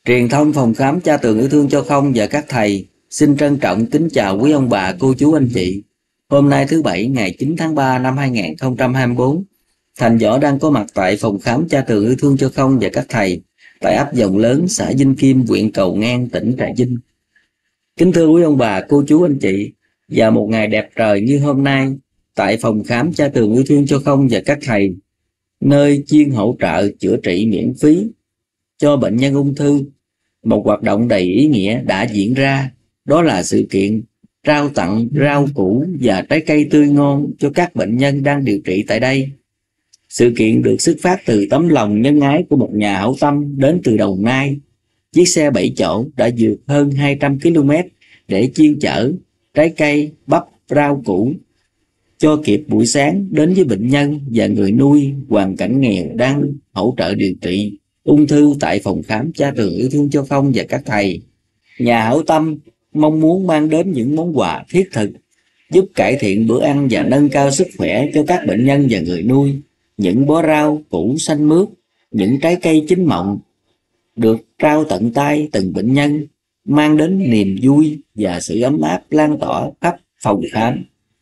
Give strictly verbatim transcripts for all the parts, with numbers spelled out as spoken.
Truyền thông phòng khám Cha Tường Yêu Thương Cho Không và các thầy xin trân trọng kính chào quý ông bà, cô chú, anh chị. Hôm nay thứ Bảy ngày chín tháng ba năm hai nghìn không trăm hai mươi tư, Thành Võ đang có mặt tại phòng khám Cha Tường Yêu Thương Cho Không và các thầy tại ấp Dòng Lớn, xã Vinh Kim, huyện Cầu Ngang, tỉnh Trà Vinh. Kính thưa quý ông bà, cô chú, anh chị, vào một ngày đẹp trời như hôm nay, tại phòng khám Cha Tường Yêu Thương Cho Không và các thầy, nơi chuyên hỗ trợ chữa trị miễn phí cho bệnh nhân ung thư, một hoạt động đầy ý nghĩa đã diễn ra. Đó là sự kiện trao tặng rau củ và trái cây tươi ngon cho các bệnh nhân đang điều trị tại đây. Sự kiện được xuất phát từ tấm lòng nhân ái của một nhà hảo tâm đến từ Đồng Nai. Chiếc xe bảy chỗ đã vượt hơn hai trăm ki lô mét để chuyên chở trái cây, bắp, rau củ cho kịp buổi sáng đến với bệnh nhân và người nuôi hoàn cảnh nghèo đang hỗ trợ điều trị ung thư tại phòng khám Cha Tường Yêu Thương Cho Không và các thầy. Nhà hảo tâm mong muốn mang đến những món quà thiết thực giúp cải thiện bữa ăn và nâng cao sức khỏe cho các bệnh nhân và người nuôi. Những bó rau củ xanh mướt, những trái cây chín mọng được trao tận tay từng bệnh nhân, mang đến niềm vui và sự ấm áp lan tỏa khắp phòng khám.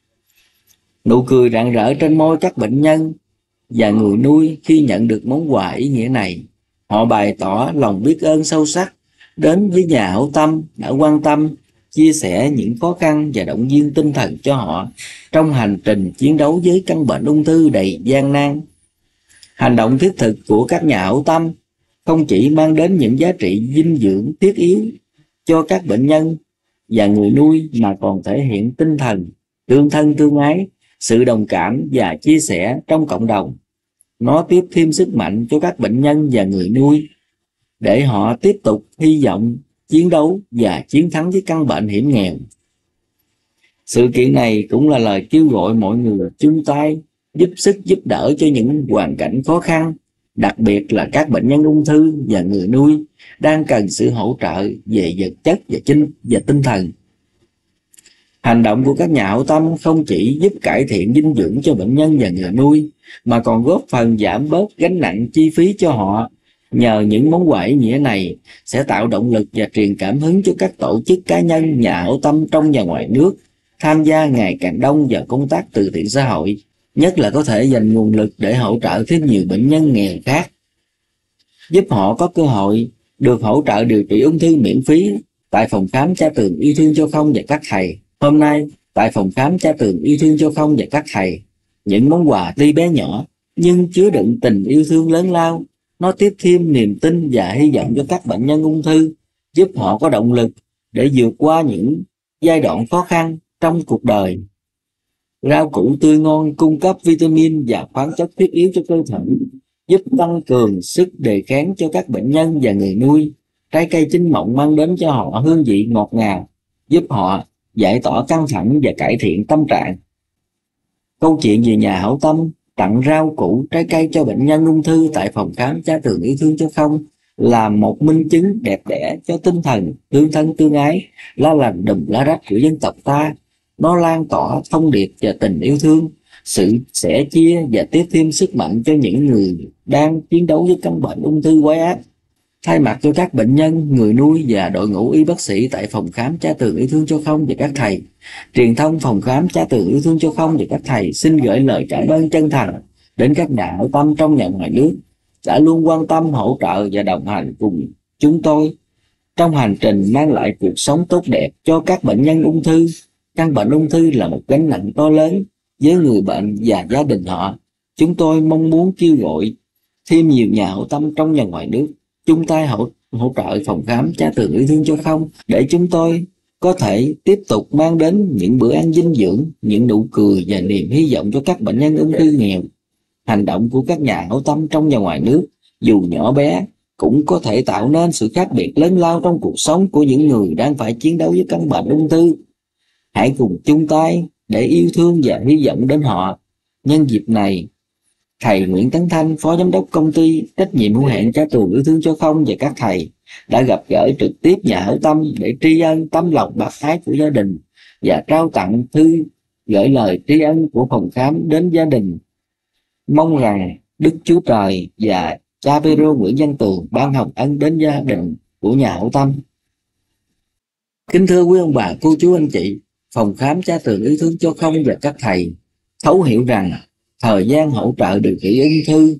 Nụ cười rạng rỡ trên môi các bệnh nhân và người nuôi khi nhận được món quà ý nghĩa này. Họ bày tỏ lòng biết ơn sâu sắc đến với nhà hảo tâm đã quan tâm, chia sẻ những khó khăn và động viên tinh thần cho họ trong hành trình chiến đấu với căn bệnh ung thư đầy gian nan. Hành động thiết thực của các nhà hảo tâm không chỉ mang đến những giá trị dinh dưỡng thiết yếu cho các bệnh nhân và người nuôi, mà còn thể hiện tinh thần tương thân tương ái, sự đồng cảm và chia sẻ trong cộng đồng. Nó tiếp thêm sức mạnh cho các bệnh nhân và người nuôi để họ tiếp tục hy vọng, chiến đấu và chiến thắng với căn bệnh hiểm nghèo. Sự kiện này cũng là lời kêu gọi mọi người chung tay giúp sức giúp đỡ cho những hoàn cảnh khó khăn, đặc biệt là các bệnh nhân ung thư và người nuôi đang cần sự hỗ trợ về vật chất và tinh và tinh thần. Hành động của các nhà hảo tâm không chỉ giúp cải thiện dinh dưỡng cho bệnh nhân và người nuôi, mà còn góp phần giảm bớt gánh nặng chi phí cho họ. Nhờ những món quà ý nghĩa này sẽ tạo động lực và truyền cảm hứng cho các tổ chức, cá nhân, nhà hảo tâm trong và ngoài nước tham gia ngày càng đông vào công tác từ thiện xã hội, nhất là có thể dành nguồn lực để hỗ trợ thêm nhiều bệnh nhân nghèo khác, giúp họ có cơ hội được hỗ trợ điều trị ung thư miễn phí tại phòng khám Cha Tường Yêu Thương Cho Không và các thầy. Hôm nay, tại phòng khám Cha Tường Yêu Thương Cho Không và các thầy, những món quà tuy bé nhỏ nhưng chứa đựng tình yêu thương lớn lao. Nó tiếp thêm niềm tin và hy vọng cho các bệnh nhân ung thư, giúp họ có động lực để vượt qua những giai đoạn khó khăn trong cuộc đời. Rau củ tươi ngon cung cấp vitamin và khoáng chất thiết yếu cho cơ thể, giúp tăng cường sức đề kháng cho các bệnh nhân và người nuôi. Trái cây chín mọng mang đến cho họ hương vị ngọt ngào, giúp họ giải tỏa căng thẳng và cải thiện tâm trạng. Câu chuyện về nhà hảo tâm tặng rau củ trái cây cho bệnh nhân ung thư tại phòng khám Cha Tường Yêu Thương Cho Không là một minh chứng đẹp đẽ cho tinh thần tương thân tương ái, lá lành đùm lá rách của dân tộc ta. Nó lan tỏa thông điệp và tình yêu thương, sự sẻ chia và tiếp thêm sức mạnh cho những người đang chiến đấu với căn bệnh ung thư quái ác. Thay mặt cho các bệnh nhân, người nuôi và đội ngũ y bác sĩ tại phòng khám Cha Tường Yêu Thương Cho Không và các thầy, truyền thông phòng khám Cha Tường Yêu Thương Cho Không và các thầy xin gửi lời cảm ơn chân thành đến các nhà hảo tâm trong và ngoài nước đã luôn quan tâm, hỗ trợ và đồng hành cùng chúng tôi trong hành trình mang lại cuộc sống tốt đẹp cho các bệnh nhân ung thư. Căn bệnh ung thư là một gánh nặng to lớn với người bệnh và gia đình họ. Chúng tôi mong muốn kêu gọi thêm nhiều nhà hảo tâm trong và ngoài nước chung tay hỗ, hỗ trợ phòng khám Cha Tường Yêu Thương Cho Không để chúng tôi có thể tiếp tục mang đến những bữa ăn dinh dưỡng, những nụ cười và niềm hy vọng cho các bệnh nhân ung thư nghèo. Hành động của các nhà hảo tâm trong và ngoài nước, dù nhỏ bé, cũng có thể tạo nên sự khác biệt lớn lao trong cuộc sống của những người đang phải chiến đấu với căn bệnh ung thư. Hãy cùng chung tay để yêu thương và hy vọng đến họ. Nhân dịp này, thầy Nguyễn Tấn Thanh, Phó Giám đốc Công ty Trách nhiệm hữu hạn Cha Tường Yêu Thương Cho Không và các thầy đã gặp gỡ trực tiếp nhà hảo tâm để tri ân tấm lòng bác ái của gia đình và trao tặng thư gửi lời tri ân của phòng khám đến gia đình. Mong rằng Đức Chúa Trời và Cha Pê-rô Nguyễn Văn Tường ban hồng ân đến gia đình của nhà hảo tâm. Kính thưa quý ông bà, cô chú anh chị, phòng khám Cha Tường Yêu Thương Cho Không và các thầy thấu hiểu rằng thời gian hỗ trợ điều trị ung thư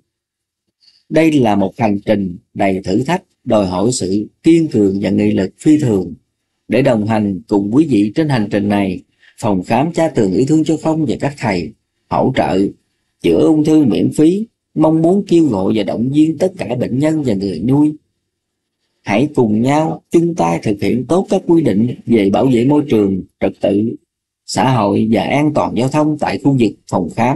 đây là một hành trình đầy thử thách, đòi hỏi sự kiên cường và nghị lực phi thường. Để đồng hành cùng quý vị trên hành trình này, phòng khám Cha Tường Yêu Thương Cho Không và các thầy hỗ trợ chữa ung thư miễn phí, mong muốn kêu gọi và động viên tất cả bệnh nhân và người nuôi. Hãy cùng nhau chung tay thực hiện tốt các quy định về bảo vệ môi trường, trật tự xã hội và an toàn giao thông tại khu vực phòng khám.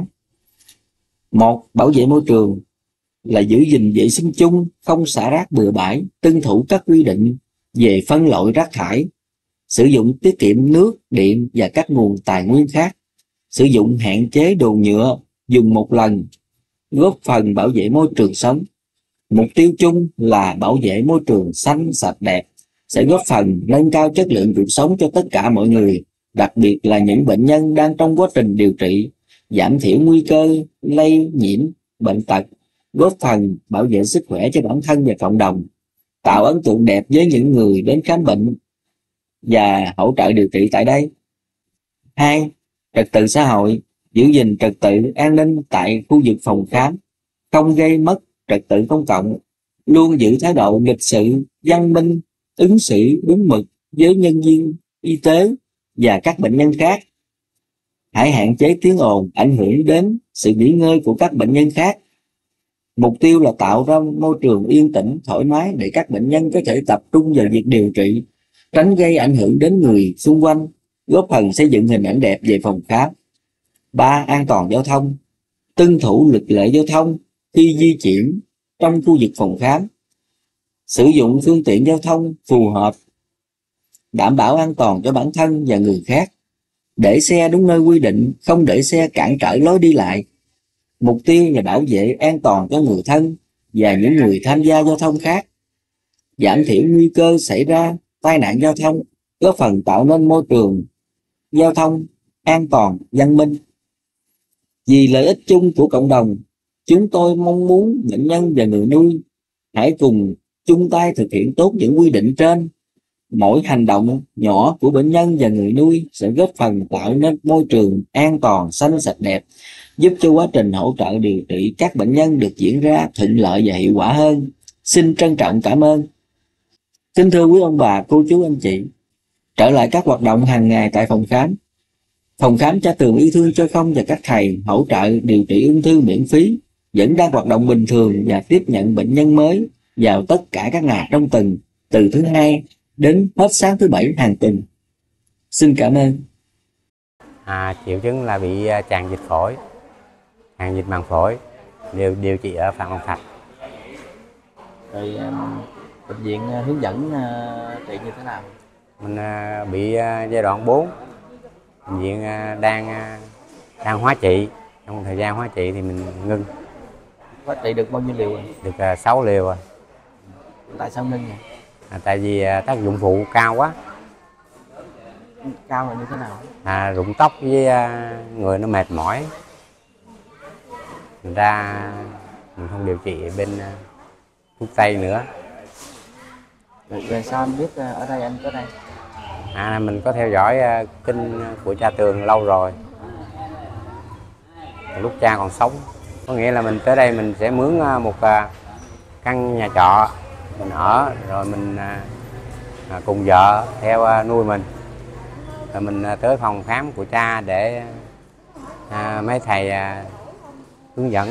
Một, bảo vệ môi trường là giữ gìn vệ sinh chung, không xả rác bừa bãi, tuân thủ các quy định về phân loại rác thải, sử dụng tiết kiệm nước, điện và các nguồn tài nguyên khác, sử dụng hạn chế đồ nhựa dùng một lần, góp phần bảo vệ môi trường sống. Mục tiêu chung là bảo vệ môi trường xanh sạch đẹp, sẽ góp phần nâng cao chất lượng cuộc sống cho tất cả mọi người, đặc biệt là những bệnh nhân đang trong quá trình điều trị, giảm thiểu nguy cơ lây nhiễm bệnh tật, góp phần bảo vệ sức khỏe cho bản thân và cộng đồng, tạo ấn tượng đẹp với những người đến khám bệnh và hỗ trợ điều trị tại đây. Hai, trật tự xã hội, giữ gìn trật tự an ninh tại khu vực phòng khám, không gây mất trật tự công cộng, luôn giữ thái độ lịch sự, văn minh, ứng xử đúng mực với nhân viên y tế và các bệnh nhân khác. Hãy hạn chế tiếng ồn ảnh hưởng đến sự nghỉ ngơi của các bệnh nhân khác. Mục tiêu là tạo ra môi trường yên tĩnh, thoải mái để các bệnh nhân có thể tập trung vào việc điều trị, tránh gây ảnh hưởng đến người xung quanh, góp phần xây dựng hình ảnh đẹp về phòng khám. Ba, an toàn giao thông, tuân thủ luật lệ giao thông khi di chuyển trong khu vực phòng khám, sử dụng phương tiện giao thông phù hợp, đảm bảo an toàn cho bản thân và người khác, để xe đúng nơi quy định, không để xe cản trở lối đi lại. Mục tiêu là bảo vệ an toàn cho người thân và những người tham gia giao thông khác, giảm thiểu nguy cơ xảy ra tai nạn giao thông, góp phần tạo nên môi trường giao thông an toàn, văn minh. Vì lợi ích chung của cộng đồng, chúng tôi mong muốn bệnh nhân và người nuôi hãy cùng chung tay thực hiện tốt những quy định trên. Mỗi hành động nhỏ của bệnh nhân và người nuôi sẽ góp phần tạo nên môi trường an toàn, xanh sạch đẹp, giúp cho quá trình hỗ trợ điều trị các bệnh nhân được diễn ra thuận lợi và hiệu quả hơn. Xin trân trọng cảm ơn. Kính thưa quý ông bà, cô chú anh chị, trở lại các hoạt động hàng ngày tại phòng khám. Phòng khám Cha Tường Yêu Thương Cho Không và các thầy hỗ trợ điều trị ung thư miễn phí vẫn đang hoạt động bình thường và tiếp nhận bệnh nhân mới vào tất cả các ngày trong tuần, từ thứ hai đến hết sáng thứ bảy hàng tuần. Xin cảm ơn. À, triệu chứng là bị tràn dịch phổi, tràn dịch màng phổi, điều điều trị ở Phạm Ngọc Thạch. Rồi bệnh viện hướng dẫn trị như thế nào? Mình bị giai đoạn bốn, bệnh viện đang đang hóa trị. Trong thời gian hóa trị thì mình ngưng. Hóa trị được bao nhiêu liều rồi? Được sáu liều rồi. Tại sao ngưng vậy? À, tại vì tác dụng phụ cao quá. Cao là như thế nào? À, rụng tóc với người nó mệt mỏi. Thành ra mình không điều trị bên thuốc tây nữa. Rồi, rồi sao anh biết ở đây anh có đây? À, mình có theo dõi kinh của Cha Tường lâu rồi. Lúc cha còn sống. Có nghĩa là mình tới đây mình sẽ mướn một căn nhà trọ mình ở, rồi mình cùng vợ theo nuôi mình. Rồi mình tới phòng khám của cha để mấy thầy hướng dẫn.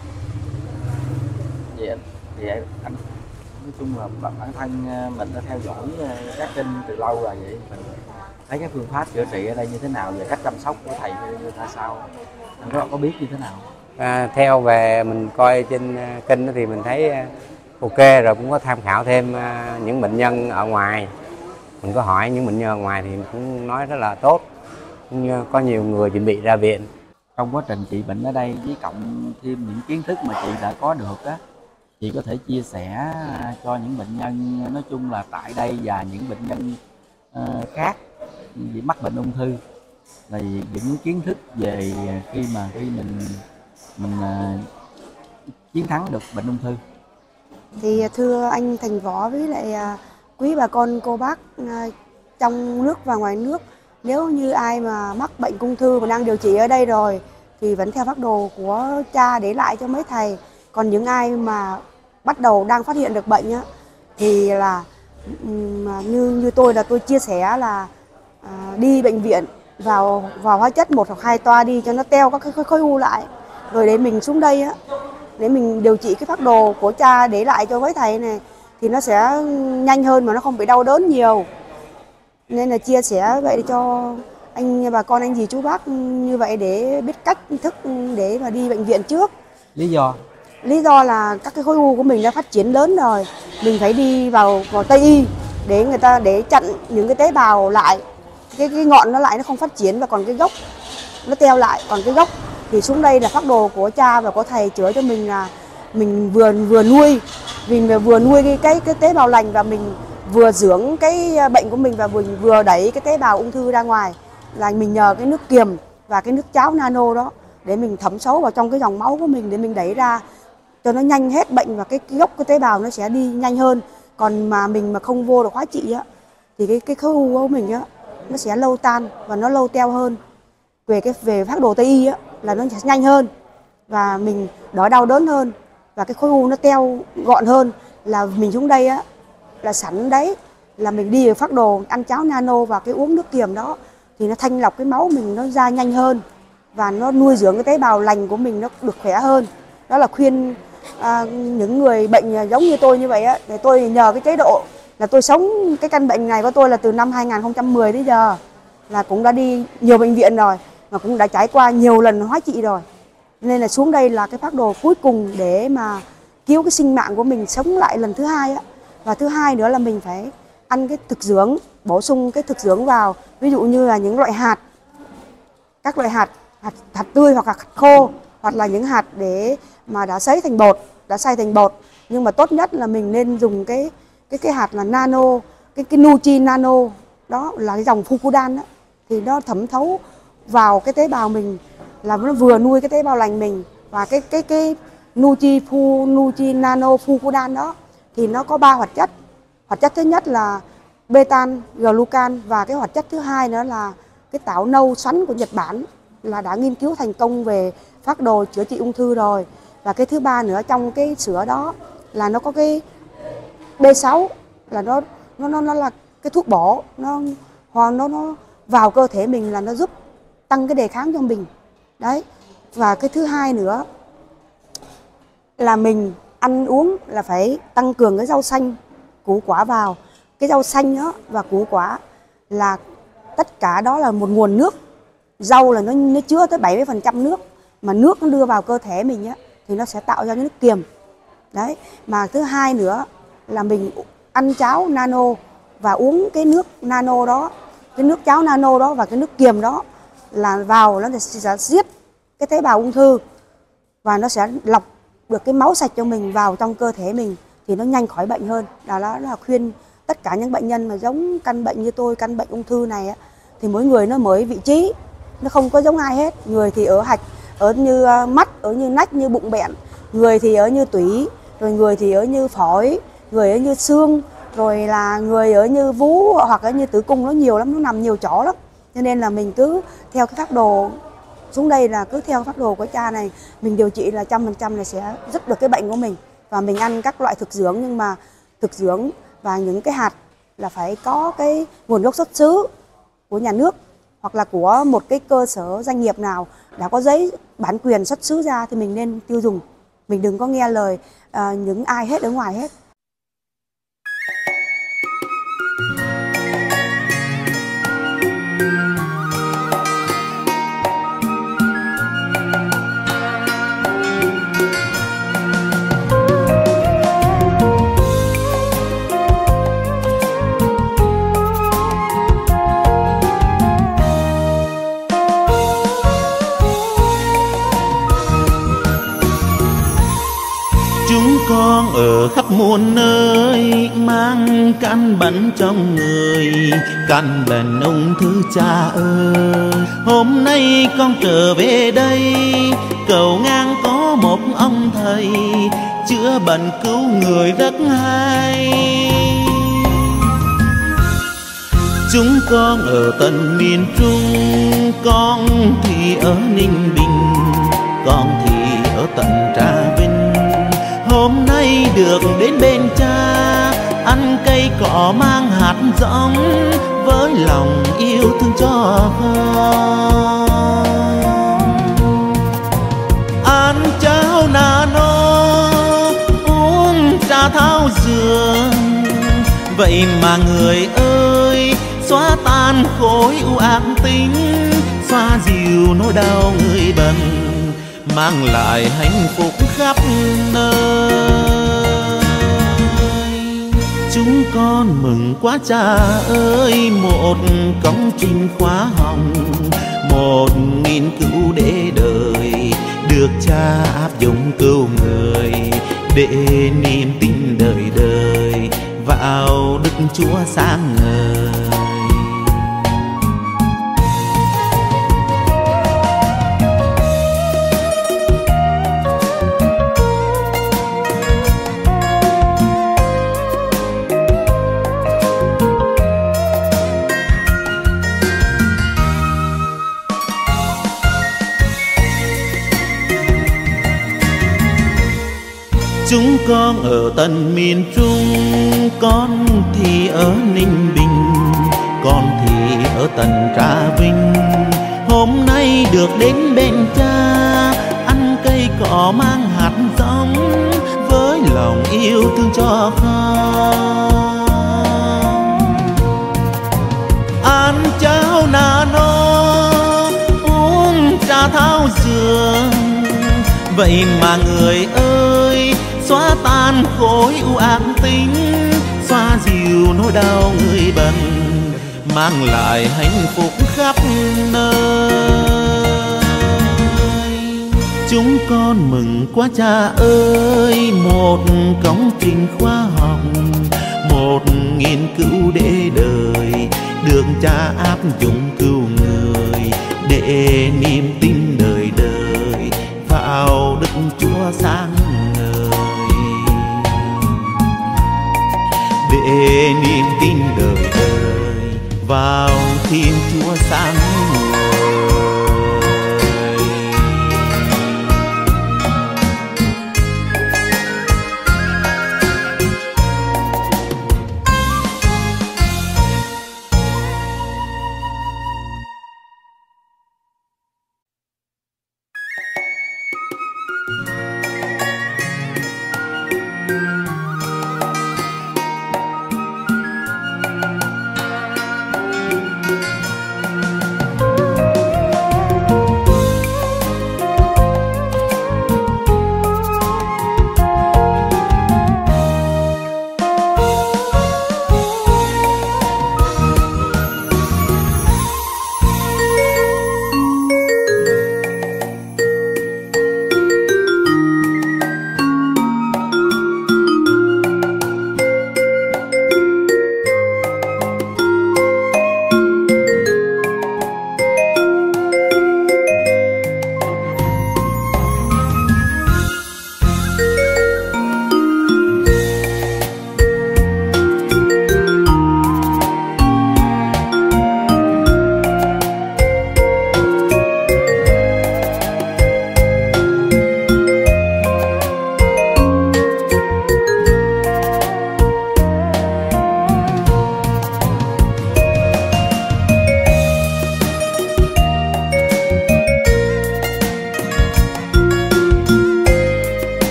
Vậy anh, vậy anh nói chung là bản thân mình đã theo dõi các kênh từ lâu rồi, vậy mình thấy cái phương pháp chữa trị ở đây như thế nào, về cách chăm sóc của thầy như thế sao, anh có, có biết như thế nào? À, theo về mình coi trên kênh thì mình thấy ok, rồi cũng có tham khảo thêm những bệnh nhân ở ngoài. Mình có hỏi những bệnh nhân ở ngoài thì cũng nói rất là tốt, cũng như có nhiều người chuẩn bị ra viện. Trong quá trình trị bệnh ở đây với cộng thêm những kiến thức mà chị đã có được á, chị có thể chia sẻ cho những bệnh nhân nói chung là tại đây và những bệnh nhân uh, khác bị mắc bệnh ung thư, là những kiến thức về khi mà khi mình mình uh, chiến thắng được bệnh ung thư. Thì thưa anh Thành Võ với lại quý bà con cô bác trong nước và ngoài nước, nếu như ai mà mắc bệnh ung thư và đang điều trị ở đây rồi thì vẫn theo phác đồ của cha để lại cho mấy thầy. Còn những ai mà bắt đầu đang phát hiện được bệnh á, thì là như như tôi là tôi chia sẻ là à, đi bệnh viện vào vào hóa chất một hoặc hai toa đi cho nó teo các cái khối u lại, rồi để mình xuống đây á, để mình điều trị cái phác đồ của cha để lại cho mấy thầy này thì nó sẽ nhanh hơn mà nó không bị đau đớn nhiều. Nên là chia sẻ vậy để cho anh bà con anh dì chú bác như vậy để biết cách thức để mà đi bệnh viện trước. Lý do? Lý do là các cái khối u của mình đã phát triển lớn rồi, mình phải đi vào vào Tây y để người ta để chặn những cái tế bào lại, cái cái ngọn nó lại nó không phát triển, và còn cái gốc nó teo lại. Còn cái gốc thì xuống đây là phác đồ của cha và của thầy chữa cho mình là mình vừa vừa nuôi, mình vừa nuôi cái cái cái tế bào lành và mình vừa dưỡng cái bệnh của mình và mình vừa đẩy cái tế bào ung thư ra ngoài, là mình nhờ cái nước kiềm và cái nước cháo nano đó để mình thẩm thấu vào trong cái dòng máu của mình để mình đẩy ra cho nó nhanh hết bệnh và cái, cái gốc cái tế bào nó sẽ đi nhanh hơn. Còn mà mình mà không vô được hóa trị á thì cái cái khối u của mình á nó sẽ lâu tan và nó lâu teo hơn. Về cái về phác đồ Tây y á là nó sẽ nhanh hơn và mình đỡ đau đớn hơn và cái khối u nó teo gọn hơn. Là mình xuống đây á là sẵn đấy là mình đi ở phác đồ ăn cháo nano và cái uống nước kiềm đó thì nó thanh lọc cái máu mình nó ra nhanh hơn và nó nuôi dưỡng cái tế bào lành của mình nó được khỏe hơn. Đó là khuyên à, những người bệnh giống như tôi như vậy á, để tôi nhờ cái chế độ là tôi sống cái căn bệnh này của tôi là từ năm hai nghìn không trăm mười đến giờ là cũng đã đi nhiều bệnh viện rồi mà cũng đã trải qua nhiều lần hóa trị rồi, nên là xuống đây là cái phác đồ cuối cùng để mà cứu cái sinh mạng của mình sống lại lần thứ hai á. Và thứ hai nữa là mình phải ăn cái thực dưỡng, bổ sung cái thực dưỡng vào, ví dụ như là những loại hạt, các loại hạt hạt, hạt tươi hoặc là hạt khô, hoặc là những hạt để mà đã sấy thành bột, đã xay thành bột. Nhưng mà tốt nhất là mình nên dùng cái cái cái hạt là nano, cái cái Nutri Nano, đó là cái dòng Fukudan đó, thì nó thẩm thấu vào cái tế bào mình, là nó vừa nuôi cái tế bào lành mình. Và cái cái cái Nutri Fu Nutri Nano Fukudan đó thì nó có ba hoạt chất. Hoạt chất thứ nhất là betan glucan và cái hoạt chất thứ hai nữa là cái táo nâu xoắn của Nhật Bản, là đã nghiên cứu thành công về phác đồ chữa trị ung thư rồi. Và cái thứ ba nữa trong cái sữa đó là nó có cái B sáu, là nó nó nó nó là cái thuốc bổ, nó nó nó vào cơ thể mình là nó giúp tăng cái đề kháng cho mình đấy. Và cái thứ hai nữa là mình ăn uống là phải tăng cường cái rau xanh, củ quả vào. Cái rau xanh đó và củ quả là tất cả đó là một nguồn nước. Rau là nó, nó chứa tới bảy mươi phần trăm nước, mà nước nó đưa vào cơ thể mình á thì nó sẽ tạo ra cái nước kiềm đấy. Mà thứ hai nữa là mình ăn cháo nano và uống cái nước nano đó, cái nước cháo nano đó và cái nước kiềm đó là vào nó sẽ giết cái tế bào ung thư và nó sẽ lọc được cái máu sạch cho mình vào trong cơ thể mình thì nó nhanh khỏi bệnh hơn. Đó là khuyên tất cả những bệnh nhân mà giống căn bệnh như tôi, căn bệnh ung thư này á, thì mỗi người nó mỗi vị trí, nó không có giống ai hết. Người thì ở hạch, ở như mắt, ở như nách, như bụng bẹn, người thì ở như tủy, rồi người thì ở như phổi, người ở như xương, rồi là người ở như vú hoặc ở như tử cung, nó nhiều lắm, nó nằm nhiều chỗ lắm. Cho nên là mình cứ theo cái phác đồ xuống đây, là cứ theo phác đồ của cha này mình điều trị là trăm phần trăm là sẽ giúp được cái bệnh của mình. Và mình ăn các loại thực dưỡng, nhưng mà thực dưỡng và những cái hạt là phải có cái nguồn gốc xuất xứ của nhà nước hoặc là của một cái cơ sở doanh nghiệp nào đã có giấy bản quyền xuất xứ ra thì mình nên tiêu dùng. Mình đừng có nghe lời uh, những ai hết ở ngoài hết. Con ở khắp muôn nơi mang căn bệnh trong người, căn bệnh ung thư cha ơi. Hôm nay con trở về đây cầu ngang có một ông thầy chữa bệnh cứu người rất hay. Chúng con ở tận miền Trung, con thì ở Ninh Bình, con thì ở tận Trà Vinh. Hôm nay được đến bên cha, ăn cây cỏ mang hạt giống, với lòng yêu thương cho con. Ăn cháo nano, uống trà thảo dược, vậy mà người ơi, xóa tan khối u ác tính, xoa dịu nỗi đau người bần, mang lại hạnh phúc khắp nơi. Chúng con mừng quá cha ơi, một công trình khóa hồng, một nghiên cứu để đời, được cha áp dụng cứu người, để niềm tin đời đời vào Đức Chúa sáng ngời. Chúng con ở tận miền Trung, con thì ở Ninh Bình, con thì ở tận Trà Vinh. Hôm nay được đến bên cha, ăn cây cỏ mang hạt giống, với lòng yêu thương cho con. Ăn cháo nano, uống trà thảo dược, vậy mà người ơi, xóa tan khối u ác tính, xoa dịu nỗi đau người bần, mang lại hạnh phúc khắp nơi. Chúng con mừng quá cha ơi, một công trình khoa học, một nghiên cứu để đời, được cha áp dụng cứu người, để niềm tin đời đời vào Đức Chúa sáng ngời, để niềm tin đời đời vào Thiên Chúa sáng ngời.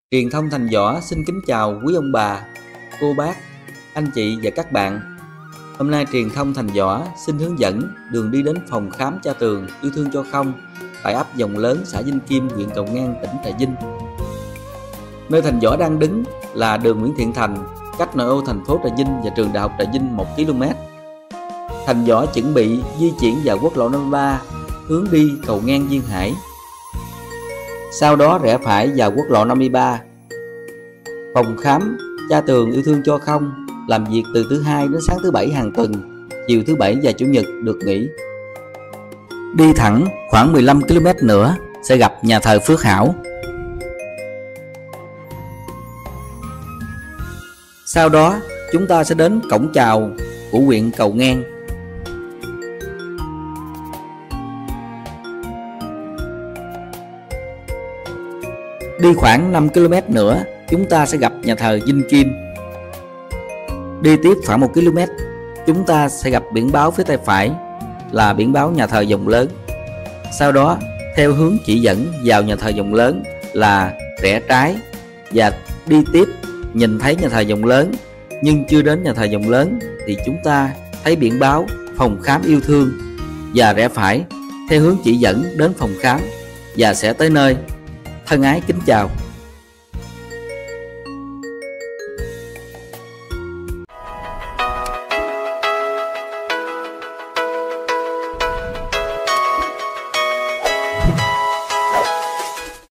Truyền thông Thành Võ xin kính chào quý ông bà, cô bác, anh chị và các bạn. Hôm nay truyền thông Thành Võ xin hướng dẫn đường đi đến phòng khám Cha Tường Yêu Thương Cho Không tại ấp Dòng Lớn, xã Vinh Kim, huyện Cầu Ngang, tỉnh Trà Vinh. Nơi Thành Võ đang đứng là đường Nguyễn Thiện Thành, cách nội ô thành phố Trà Vinh và trường Đại học Trà Vinh một ki lô mét. Thành Võ chuẩn bị di chuyển vào quốc lộ năm mươi ba hướng đi Cầu Ngang Duyên Hải. Sau đó rẽ phải vào quốc lộ năm mươi ba. Phòng khám Cha Tường Yêu Thương Cho Không làm việc từ thứ hai đến sáng thứ bảy hàng tuần, chiều thứ bảy và chủ nhật được nghỉ. Đi thẳng khoảng mười lăm ki lô mét nữa sẽ gặp nhà thờ Phước Hảo. Sau đó chúng ta sẽ đến cổng chào của huyện Cầu Ngang. Đi khoảng năm ki lô mét nữa chúng ta sẽ gặp nhà thờ Vinh Kim. Đi tiếp khoảng một ki lô mét chúng ta sẽ gặp biển báo phía tay phải là biển báo nhà thờ Dòng Lớn. Sau đó theo hướng chỉ dẫn vào nhà thờ Dòng Lớn là rẽ trái, và đi tiếp nhìn thấy nhà thờ Dòng Lớn nhưng chưa đến nhà thờ Dòng Lớn thì chúng ta thấy biển báo phòng khám yêu thương và rẽ phải theo hướng chỉ dẫn đến phòng khám và sẽ tới nơi. Thân ái kính chào.